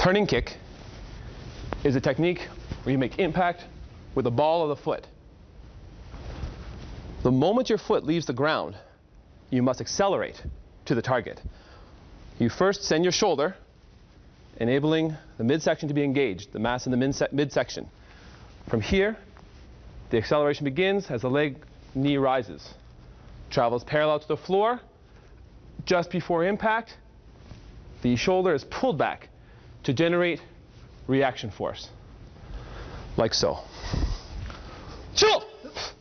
turning kick is a technique where you make impact with the ball of the foot. The moment your foot leaves the ground, you must accelerate to the target. You first send your shoulder, enabling the midsection to be engaged, the mass in the midsection. From here, the acceleration begins as the knee rises. Travels parallel to the floor. Just before impact, the shoulder is pulled back to generate reaction force, like so. Chill!